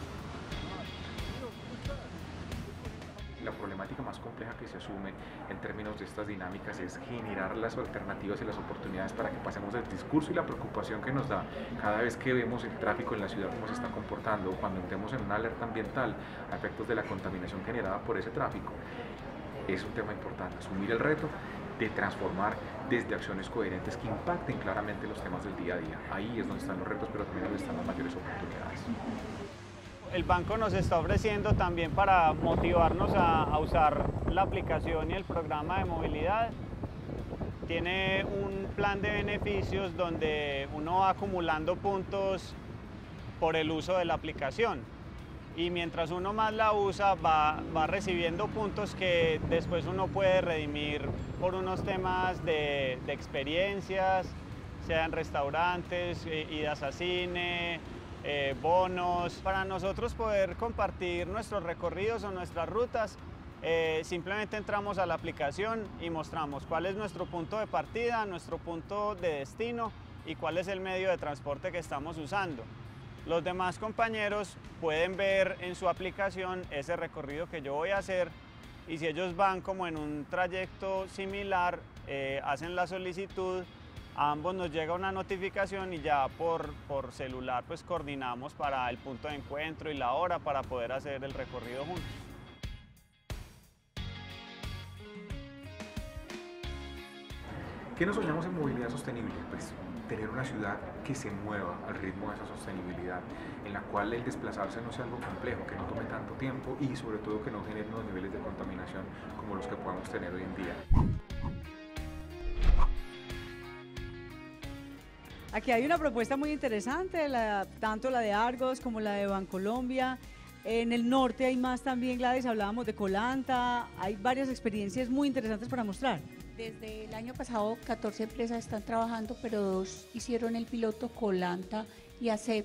La problemática más compleja que se asume en términos de estas dinámicas es generar las alternativas y las oportunidades para que pasemos del discurso y la preocupación que nos da cada vez que vemos el tráfico en la ciudad cómo se está comportando, cuando entremos en una alerta ambiental a efectos de la contaminación generada por ese tráfico. Es un tema importante, asumir el reto de transformar desde acciones coherentes que impacten claramente los temas del día a día. Ahí es donde están los retos, pero también donde están las mayores oportunidades. El banco nos está ofreciendo también para motivarnos a usar la aplicación y el programa de movilidad. Tiene un plan de beneficios donde uno va acumulando puntos por el uso de la aplicación. Y mientras uno más la usa, va recibiendo puntos que después uno puede redimir por unos temas de experiencias, sea en restaurantes, idas a cine, bonos. Para nosotros poder compartir nuestros recorridos o nuestras rutas, simplemente entramos a la aplicación y mostramos cuál es nuestro punto de partida, nuestro punto de destino y cuál es el medio de transporte que estamos usando. Los demás compañeros pueden ver en su aplicación ese recorrido que yo voy a hacer y si ellos van como en un trayecto similar, hacen la solicitud. A ambos nos llega una notificación y ya por celular pues coordinamos para el punto de encuentro y la hora para poder hacer el recorrido juntos. ¿Qué nos soñamos en movilidad sostenible? Pues tener una ciudad que se mueva al ritmo de esa sostenibilidad, en la cual el desplazarse no sea algo complejo, que no tome tanto tiempo y sobre todo que no genere unos niveles de contaminación como los que podamos tener hoy en día. Aquí hay una propuesta muy interesante, tanto la de Argos como la de Bancolombia. En el norte hay más también, Gladys, hablábamos de Colanta, hay varias experiencias muy interesantes para mostrar. Desde el año pasado 14 empresas están trabajando, pero 2 hicieron el piloto, Colanta y ASEP,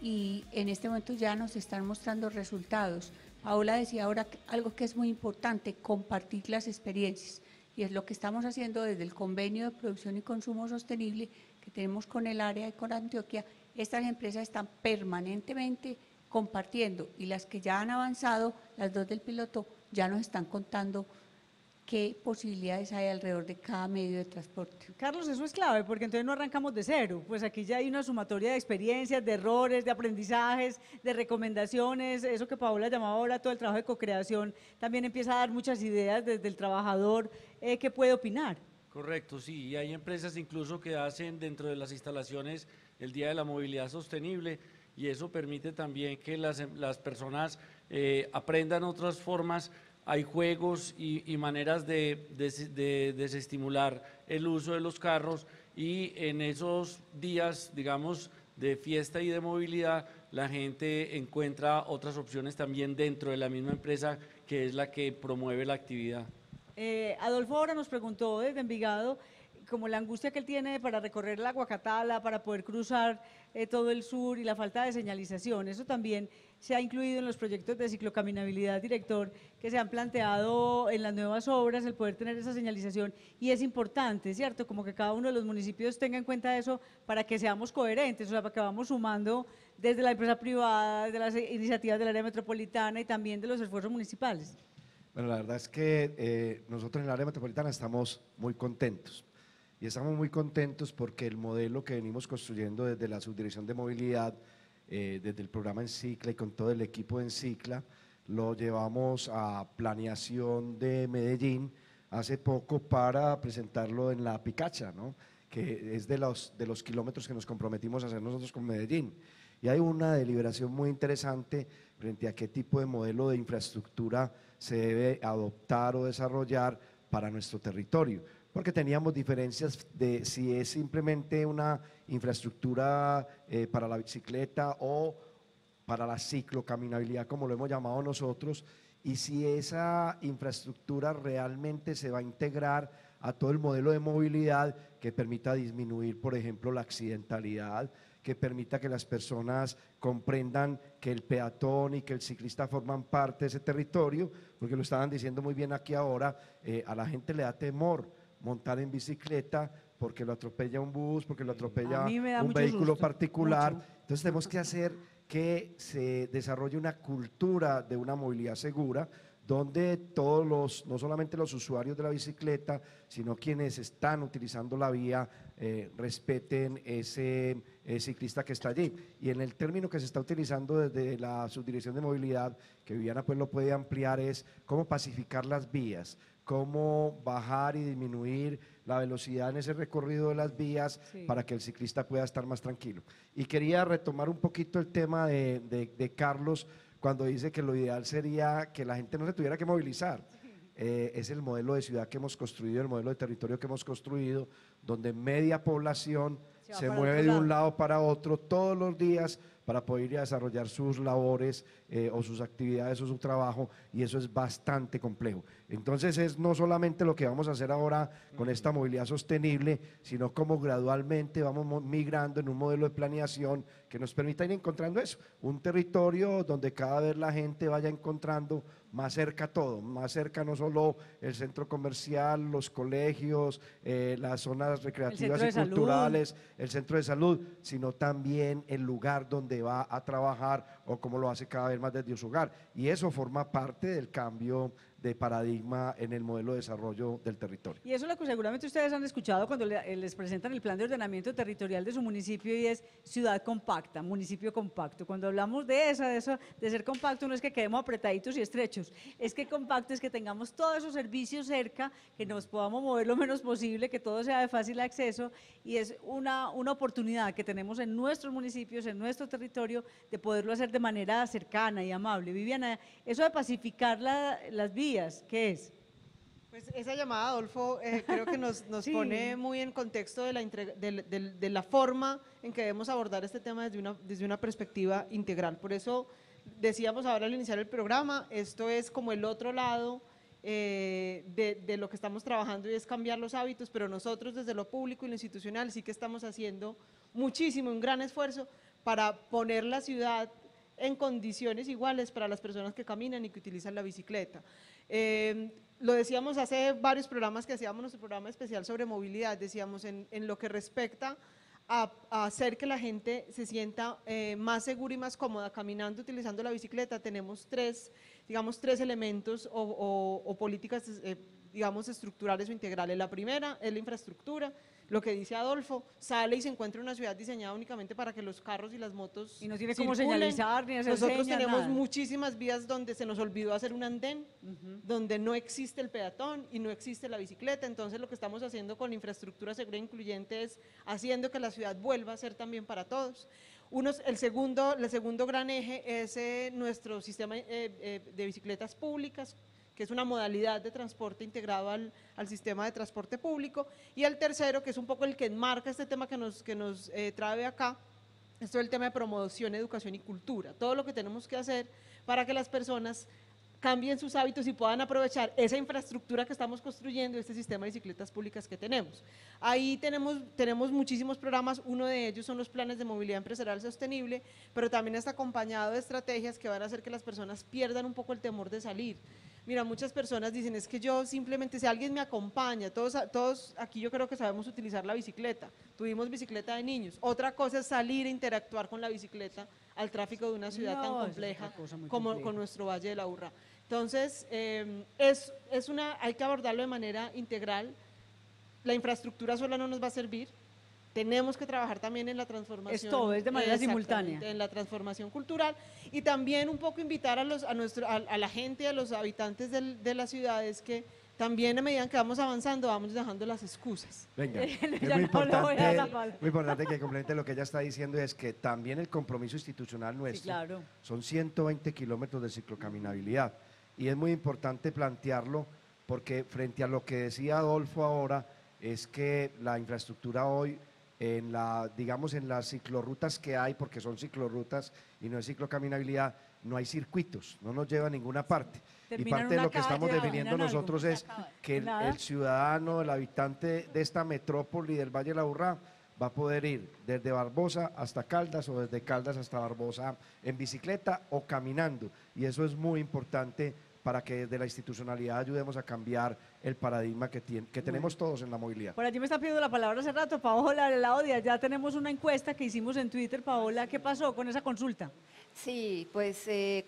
y en este momento ya nos están mostrando resultados. Paola decía ahora algo que es muy importante, compartir las experiencias, y es lo que estamos haciendo desde el convenio de producción y consumo sostenible que tenemos con el área y con Antioquia. Estas empresas están permanentemente compartiendo, y las que ya han avanzado, las 2 del piloto, ya nos están contando qué posibilidades hay alrededor de cada medio de transporte. Carlos, eso es clave, porque entonces no arrancamos de cero, pues aquí ya hay una sumatoria de experiencias, de errores, de aprendizajes, de recomendaciones, eso que Paola llamaba ahora todo el trabajo de co-creación, también empieza a dar muchas ideas desde el trabajador que puede opinar. Correcto, sí, y hay empresas incluso que hacen dentro de las instalaciones el Día de la Movilidad Sostenible, y eso permite también que las personas aprendan otras formas. Hay juegos y maneras de desestimular el uso de los carros, y en esos días, digamos, de fiesta y de movilidad, la gente encuentra otras opciones también dentro de la misma empresa, que es la que promueve la actividad. Adolfo ahora nos preguntó desde Envigado, como la angustia que él tiene para recorrer la Guacatala, para poder cruzar todo el sur y la falta de señalización. Eso también se ha incluido en los proyectos de ciclocaminabilidad, director, que se han planteado en las nuevas obras, el poder tener esa señalización, y es importante, ¿cierto? Como que cada uno de los municipios tenga en cuenta eso para que seamos coherentes, o sea, para que vamos sumando desde la empresa privada, desde las iniciativas del área metropolitana y también de los esfuerzos municipales. Bueno, la verdad es que nosotros en el área metropolitana estamos muy contentos. Y estamos muy contentos porque el modelo que venimos construyendo desde la Subdirección de Movilidad, desde el programa Encicla y con todo el equipo de Encicla, lo llevamos a planeación de Medellín hace poco para presentarlo en la Picacha, ¿no? Que es de los kilómetros que nos comprometimos a hacer nosotros con Medellín. Y hay una deliberación muy interesante frente a qué tipo de modelo de infraestructura se debe adoptar o desarrollar para nuestro territorio, porque teníamos diferencias de si es simplemente una infraestructura para la bicicleta o para la ciclocaminabilidad, como lo hemos llamado nosotros, y si esa infraestructura realmente se va a integrar a todo el modelo de movilidad que permita disminuir, por ejemplo, la accidentalidad, que permita que las personas comprendan que el peatón y que el ciclista forman parte de ese territorio, porque lo estaban diciendo muy bien aquí ahora, a la gente le da temor montar en bicicleta porque lo atropella un bus, porque lo atropella un vehículo particular. Entonces tenemos que hacer que se desarrolle una cultura de una movilidad segura, donde todos no solamente los usuarios de la bicicleta, sino quienes están utilizando la vía, respeten ese ciclista que está allí. Y en el término que se está utilizando desde la Subdirección de Movilidad, que Viviana pues lo puede ampliar, es cómo pacificar las vías, cómo bajar y disminuir la velocidad en ese recorrido de las vías para que el ciclista pueda estar más tranquilo. Y quería retomar un poquito el tema de Carlos, cuando dice que lo ideal sería que la gente no se tuviera que movilizar. Es el modelo de ciudad que hemos construido, el modelo de territorio que hemos construido, donde media población se mueve de un lado para otro todos los días para poder ir a desarrollar sus labores o sus actividades o su trabajo, y eso es bastante complejo. Entonces es no solamente lo que vamos a hacer ahora con esta movilidad sostenible, sino cómo gradualmente vamos migrando en un modelo de planeación que nos permita ir encontrando eso, un territorio donde cada vez la gente vaya encontrando más cerca todo, más cerca no solo el centro comercial, los colegios, las zonas recreativas y culturales, el centro de salud, sino también el lugar donde va a trabajar o cómo lo hace cada vez más desde su hogar. Y eso forma parte del cambio de paradigma en el modelo de desarrollo del territorio. Y eso es lo que seguramente ustedes han escuchado cuando les presentan el plan de ordenamiento territorial de su municipio y es ciudad compacta, municipio compacto. Cuando hablamos de eso, de ser compacto, no es que quedemos apretaditos y estrechos, es que compacto es que tengamos todos esos servicios cerca, que nos podamos mover lo menos posible, que todo sea de fácil acceso y es una oportunidad que tenemos en nuestros municipios, en nuestro territorio, de poderlo hacer de manera cercana y amable. Viviana, eso de pacificar las vías, ¿qué es? Pues esa llamada, Adolfo, creo que nos Sí. pone muy en contexto de la forma en que debemos abordar este tema desde una perspectiva integral. Por eso decíamos ahora al iniciar el programa, esto es como el otro lado de lo que estamos trabajando y es cambiar los hábitos, pero nosotros desde lo público y lo institucional sí que estamos haciendo muchísimo, un gran esfuerzo para poner la ciudad en condiciones iguales para las personas que caminan y que utilizan la bicicleta. Lo decíamos hace varios programas que hacíamos nuestro programa especial sobre movilidad, decíamos en lo que respecta a hacer que la gente se sienta más segura y más cómoda caminando, utilizando la bicicleta, tenemos tres elementos o políticas, digamos, estructurales o integrales. La primera es la infraestructura, lo que dice Adolfo, sale y se encuentra una ciudad diseñada únicamente para que los carros y las motos Y no tiene cómo circulen. señalizar ni hacer Nosotros señas, tenemos nada. muchísimas vías donde se nos olvidó hacer un andén, donde no existe el peatón y no existe la bicicleta, entonces lo que estamos haciendo con la infraestructura segura e incluyente es haciendo que la ciudad vuelva a ser también para todos. El segundo gran eje es nuestro sistema de bicicletas públicas, que es una modalidad de transporte integrado al sistema de transporte público, y el tercero, que es un poco el que enmarca este tema que nos trae acá, esto es el tema de promoción, educación y cultura, todo lo que tenemos que hacer para que las personas cambien sus hábitos y puedan aprovechar esa infraestructura que estamos construyendo, este sistema de bicicletas públicas que tenemos. Ahí tenemos muchísimos programas, uno de ellos son los planes de movilidad empresarial sostenible, pero también está acompañado de estrategias que van a hacer que las personas pierdan un poco el temor de salir. Mira, muchas personas dicen, es que yo simplemente, si alguien me acompaña, todos aquí yo creo que sabemos utilizar la bicicleta, tuvimos bicicleta de niños, otra cosa es salir e interactuar con la bicicleta al tráfico de una ciudad tan compleja como con nuestro Valle de la Urrá. Entonces, hay que abordarlo de manera integral, la infraestructura sola no nos va a servir, tenemos que trabajar también en la transformación. Es todo, es de manera simultánea. En la transformación cultural y también un poco invitar a la gente, a los habitantes de las ciudades que también a medida que vamos avanzando vamos dejando las excusas. Venga, es Ya muy no le voy a dar la importante, palabra. muy importante que complemente lo que ella está diciendo, es que también el compromiso institucional nuestro claro. son 120 kilómetros de ciclocaminabilidad y es muy importante plantearlo porque frente a lo que decía Adolfo ahora, es que la infraestructura hoy en las ciclorrutas que hay, porque son ciclorrutas y no es ciclocaminabilidad, no hay circuitos, no nos lleva a ninguna parte. Terminan y parte de una lo que estamos calle, definiendo terminan algo. nosotros es que Nada. el ciudadano, el habitante de esta metrópoli del Valle de la Urrá va a poder ir desde Barbosa hasta Caldas o desde Caldas hasta Barbosa en bicicleta o caminando. Y eso es muy importante para que desde la institucionalidad ayudemos a cambiar el paradigma que tenemos todos en la movilidad. Por allí me está pidiendo la palabra hace rato, Paola, de la ODIA. Ya tenemos una encuesta que hicimos en Twitter, Paola. ¿Qué pasó con esa consulta? Sí, pues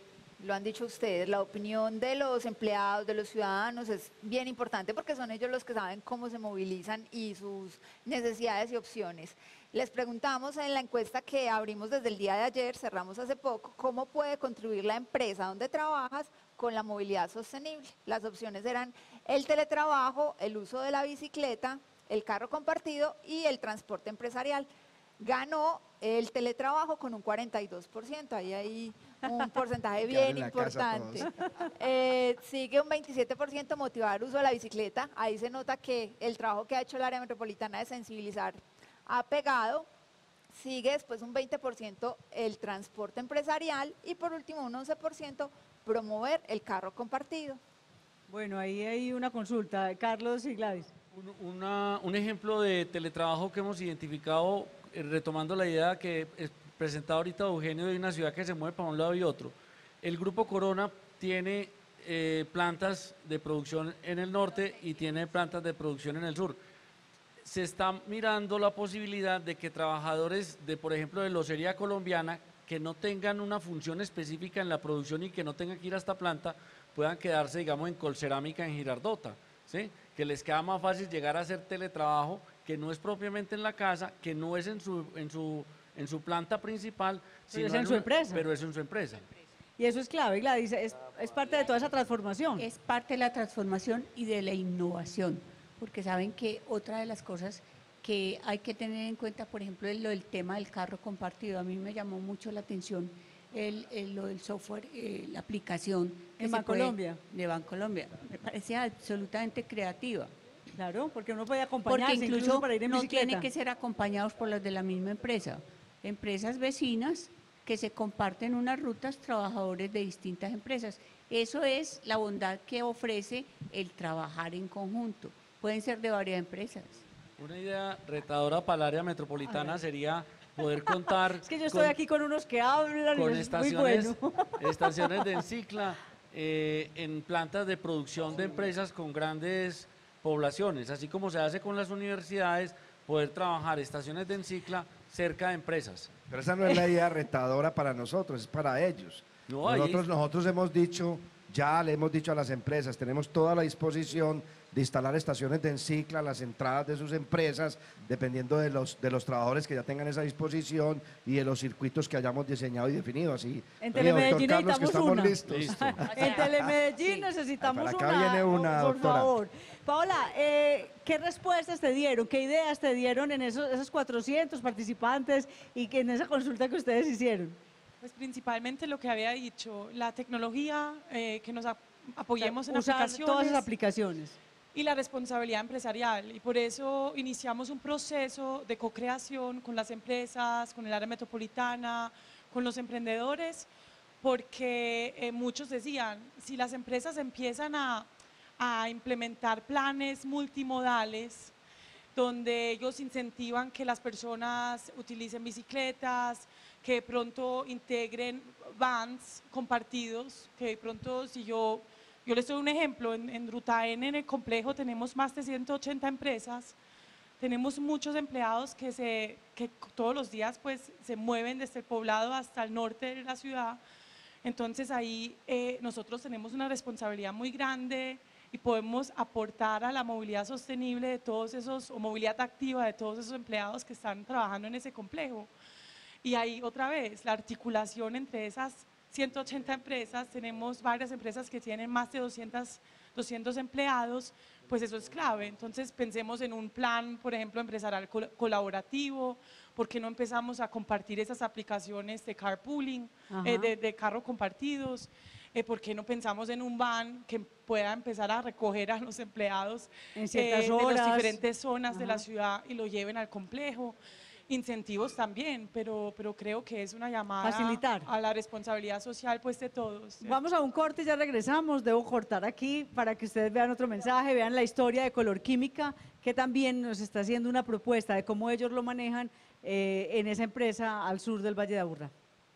lo han dicho ustedes, la opinión de los empleados, de los ciudadanos es bien importante porque son ellos los que saben cómo se movilizan y sus necesidades y opciones. Les preguntamos en la encuesta que abrimos desde el día de ayer, cerramos hace poco, ¿cómo puede contribuir la empresa donde trabajas con la movilidad sostenible? Las opciones eran el teletrabajo, el uso de la bicicleta, el carro compartido y el transporte empresarial. Ganó el teletrabajo con un 42%, ahí hay un porcentaje bien importante. Sigue un 27% motivar el uso de la bicicleta, ahí se nota que el trabajo que ha hecho el área metropolitana de sensibilizar ha pegado. Sigue después un 20% el transporte empresarial y por último un 11% promover el carro compartido. Bueno, ahí hay una consulta, Carlos y Gladys. Un ejemplo de teletrabajo que hemos identificado, retomando la idea que presentaba ahorita Eugenio, de una ciudad que se mueve para un lado y otro. El Grupo Corona tiene plantas de producción en el norte y tiene plantas de producción en el sur. Se está mirando la posibilidad de que trabajadores de, por ejemplo, de Locería Colombiana, que no tengan una función específica en la producción y que no tengan que ir a esta planta, puedan quedarse, digamos, en Colcerámica en Girardota, ¿sí? Que les queda más fácil llegar a hacer teletrabajo, que no es propiamente en la casa, que no es en su planta principal, Pero es en su empresa. Pero es en su empresa. Y eso es clave, Gladys, es parte de toda esa transformación. Es parte de la transformación y de la innovación, porque saben que otra de las cosas que hay que tener en cuenta, por ejemplo, es lo del tema del carro compartido. A mí me llamó mucho la atención lo del software, la aplicación ¿En Bancolombia? De Bancolombia. Me parecía absolutamente creativa. Claro, porque uno puede acompañarse Porque incluso para ir en no bicicleta. tiene que ser acompañados por las de la misma empresa. Empresas vecinas que se comparten unas rutas, trabajadores de distintas empresas. Eso es la bondad que ofrece el trabajar en conjunto. Pueden ser de varias empresas. Una idea retadora para el área metropolitana sería poder contar Es que yo estoy aquí con unos que hablan y con es muy bueno. estaciones de Encicla en plantas de producción de empresas con grandes poblaciones, así como se hace con las universidades, poder trabajar estaciones de Encicla cerca de empresas. Pero esa no es la idea retadora para nosotros, es para ellos. No, Nosotros hemos dicho, ya le hemos dicho a las empresas, tenemos toda la disposición de instalar estaciones de Encicla a las entradas de sus empresas, dependiendo de los trabajadores que ya tengan esa disposición y de los circuitos que hayamos diseñado y definido. Así, En doctor Telemedellín Carlos, que necesitamos estamos una. listos. Listo. En Telemedellín necesitamos Para acá una. viene una, por doctora. favor. Paola, ¿qué respuestas te dieron? ¿Qué ideas te dieron en esos 400 participantes y que en esa consulta que ustedes hicieron? Pues principalmente lo que había dicho, la tecnología, que nos apoyemos en Usar aplicaciones. todas esas aplicaciones. Y la responsabilidad empresarial. Y por eso iniciamos un proceso de co-creación con las empresas, con el área metropolitana, con los emprendedores, porque muchos decían, si las empresas empiezan a implementar planes multimodales, donde ellos incentivan que las personas utilicen bicicletas, que de pronto integren vans compartidos, que de pronto si yo les doy un ejemplo, en Ruta N, en el complejo, tenemos más de 180 empresas, tenemos muchos empleados que todos los días pues, se mueven desde el poblado hasta el norte de la ciudad, entonces ahí nosotros tenemos una responsabilidad muy grande y podemos aportar a la movilidad sostenible de todos esos, o movilidad activa de todos esos empleados que están trabajando en ese complejo. Y ahí otra vez, la articulación entre esas 180 empresas, tenemos varias empresas que tienen más de 200 empleados, pues eso es clave. Entonces pensemos en un plan, por ejemplo, empresarial colaborativo, ¿por qué no empezamos a compartir esas aplicaciones de carpooling, de carros compartidos? ¿Por qué no pensamos en un van que pueda empezar a recoger a los empleados en ciertas de horas, las diferentes zonas de la ciudad y lo lleven al complejo? Incentivos también, pero creo que es una llamada Facilitar. a la responsabilidad social pues de todos. Vamos a un corte y ya regresamos. Debo cortar aquí para que ustedes vean otro mensaje, vean la historia de Color Química, que también nos está haciendo una propuesta de cómo ellos lo manejan en esa empresa al sur del Valle de Aburrá.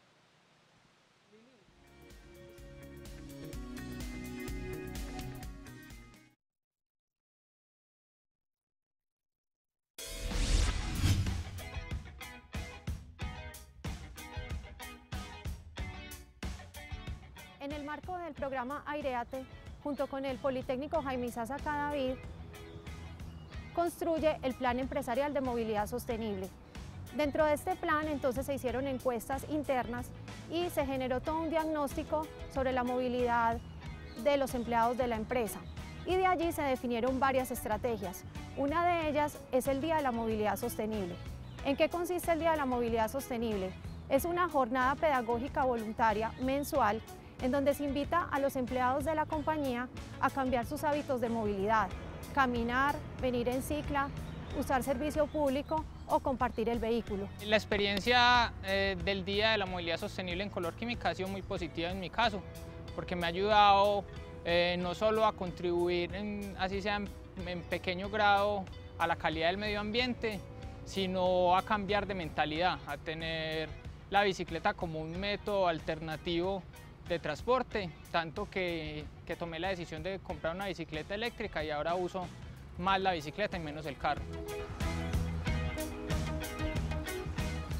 En el marco del programa Aireate, junto con el Politécnico Jaime Isaza Cadavid, construye el Plan Empresarial de Movilidad Sostenible. Dentro de este plan, entonces, se hicieron encuestas internas y se generó todo un diagnóstico sobre la movilidad de los empleados de la empresa. Y de allí se definieron varias estrategias. Una de ellas es el Día de la Movilidad Sostenible. ¿En qué consiste el Día de la Movilidad Sostenible? Es una jornada pedagógica voluntaria mensual en donde se invita a los empleados de la compañía a cambiar sus hábitos de movilidad, caminar, venir en cicla, usar servicio público o compartir el vehículo. La experiencia del Día de la Movilidad Sostenible en Color Química ha sido muy positiva en mi caso, porque me ha ayudado no solo a contribuir, así sea en pequeño grado, a la calidad del medio ambiente, sino a cambiar de mentalidad, a tener la bicicleta como un método alternativo de transporte, tanto que tomé la decisión de comprar una bicicleta eléctrica y ahora uso más la bicicleta y menos el carro.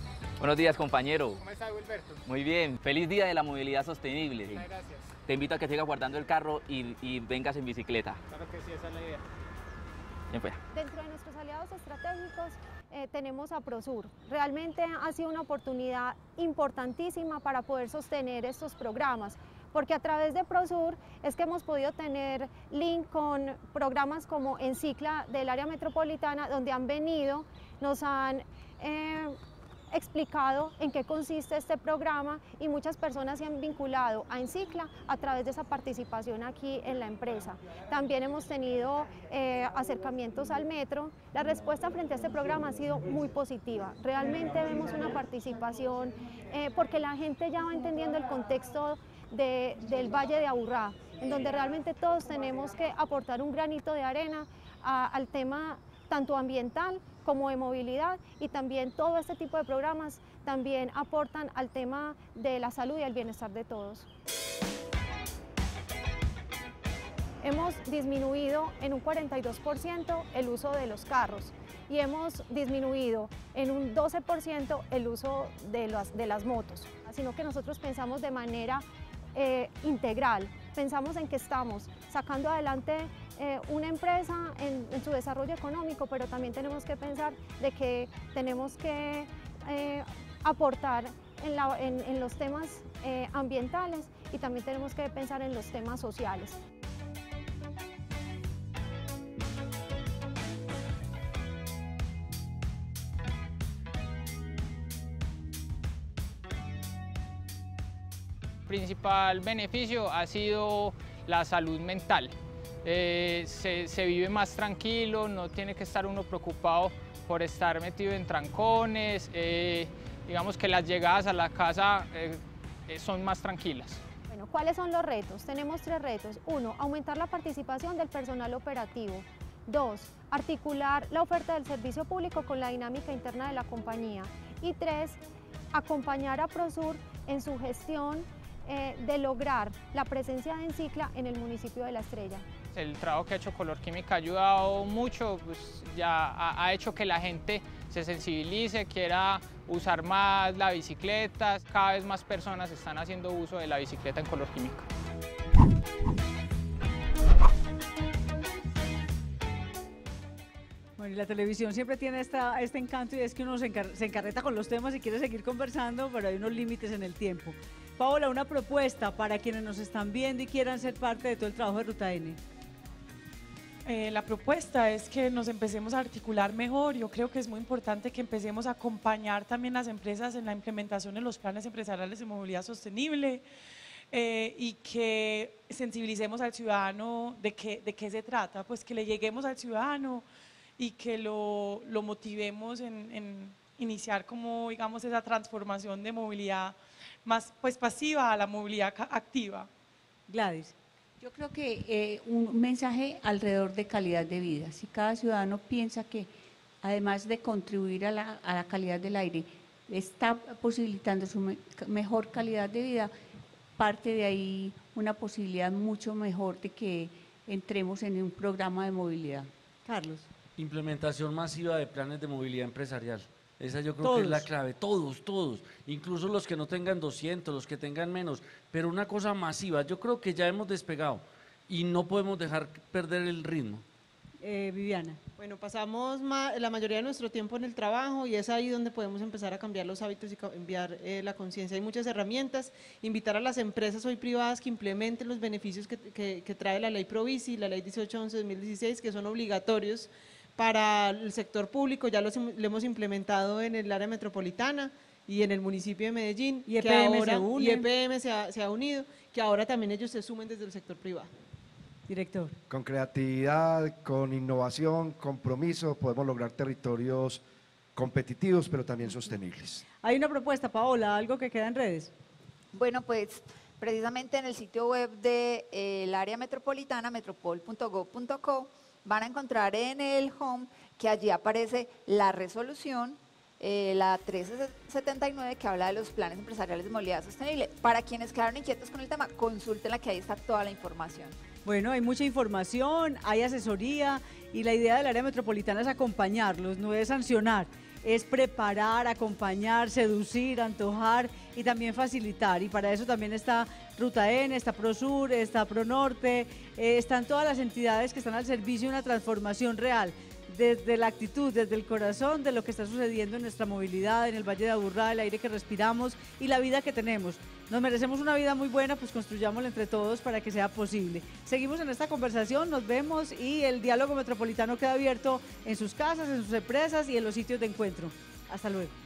Buenos días, compañero. ¿Cómo está, Wilberto? Muy bien. Feliz día de la movilidad sostenible. Muchas gracias. Te invito a que sigas guardando el carro y vengas en bicicleta. Claro que sí, esa es la idea. Bien, pues. Dentro de nuestros aliados estratégicos tenemos a Prosur. Realmente ha sido una oportunidad importantísima para poder sostener estos programas, porque a través de Prosur es que hemos podido tener link con programas como Encicla del área metropolitana, donde han venido, nos han explicado en qué consiste este programa y muchas personas se han vinculado a Encicla a través de esa participación aquí en la empresa. También hemos tenido acercamientos al metro. La respuesta frente a este programa ha sido muy positiva. Realmente vemos una participación porque la gente ya va entendiendo el contexto del Valle de Aburrá, en donde realmente todos tenemos que aportar un granito de arena al tema tanto ambiental como de movilidad, y también todo este tipo de programas también aportan al tema de la salud y el bienestar de todos. Hemos disminuido en un 42% el uso de los carros y hemos disminuido en un 12% el uso de las motos, sino que nosotros pensamos de manera integral, pensamos en que estamos sacando adelante una empresa en su desarrollo económico, pero también tenemos que pensar de que tenemos que aportar en los temas ambientales y también tenemos que pensar en los temas sociales. El principal beneficio ha sido la salud mental. Se vive más tranquilo, no tiene que estar uno preocupado por estar metido en trancones, digamos que las llegadas a la casa son más tranquilas. Bueno, ¿cuáles son los retos? Tenemos 3 retos. 1, aumentar la participación del personal operativo. 2, articular la oferta del servicio público con la dinámica interna de la compañía. Y 3, acompañar a Prosur en su gestión de lograr la presencia de Encicla en el municipio de La Estrella. El trabajo que ha hecho Color Química ha ayudado mucho, pues ya ha hecho que la gente se sensibilice, quiera usar más la bicicleta. Cada vez más personas están haciendo uso de la bicicleta en Color Química. Bueno, y la televisión siempre tiene este encanto, y es que uno se encarreta con los temas y quiere seguir conversando, pero hay unos límites en el tiempo. Paola, una propuesta para quienes nos están viendo y quieran ser parte de todo el trabajo de Ruta N. La propuesta es que nos empecemos a articular mejor. Yo creo que es muy importante que empecemos a acompañar también las empresas en la implementación de los planes empresariales de movilidad sostenible y que sensibilicemos al ciudadano de qué se trata, pues que le lleguemos al ciudadano y que lo motivemos en iniciar como, digamos, esa transformación de movilidad más pues pasiva a la movilidad activa. Gladys. Yo creo que un mensaje alrededor de calidad de vida. Si cada ciudadano piensa que además de contribuir a la calidad del aire, está posibilitando su mejor calidad de vida, parte de ahí una posibilidad mucho mejor de que entremos en un programa de movilidad. Carlos. Implementación masiva de planes de movilidad empresarial. Esa yo creo que es la clave, todos, incluso los que no tengan 200, los que tengan menos, pero una cosa masiva. Yo creo que ya hemos despegado y no podemos dejar perder el ritmo. Viviana. Bueno, pasamos la mayoría de nuestro tiempo en el trabajo y es ahí donde podemos empezar a cambiar los hábitos y cambiar la conciencia. Hay muchas herramientas, invitar a las empresas hoy privadas que implementen los beneficios que trae la ley Provici, la ley 1811-2016, que son obligatorios para el sector público. Ya lo hemos implementado en el área metropolitana y en el municipio de Medellín, y EPM se ha unido, que ahora también ellos se sumen desde el sector privado. Director. Con creatividad, con innovación, compromiso, podemos lograr territorios competitivos, pero también sostenibles. Hay una propuesta, Paola, algo que queda en redes. Bueno, pues precisamente en el sitio web del área metropolitana, metropol.gov.co, van a encontrar en el home que allí aparece la resolución, la 1379, que habla de los planes empresariales de movilidad sostenible. Para quienes quedaron inquietos con el tema, consúltenla, que ahí está toda la información. Bueno, hay mucha información, hay asesoría y la idea del área metropolitana es acompañarlos, no es sancionar. es preparar, acompañar, seducir, antojar y también facilitar. Y para eso también está Ruta N, está ProSur, está ProNorte, están todas las entidades que están al servicio de una transformación real, desde la actitud, desde el corazón de lo que está sucediendo en nuestra movilidad, en el Valle de Aburrá, el aire que respiramos y la vida que tenemos. Nos merecemos una vida muy buena, pues construyámosla entre todos para que sea posible. Seguimos en esta conversación, nos vemos y el diálogo metropolitano queda abierto en sus casas, en sus empresas y en los sitios de encuentro. Hasta luego.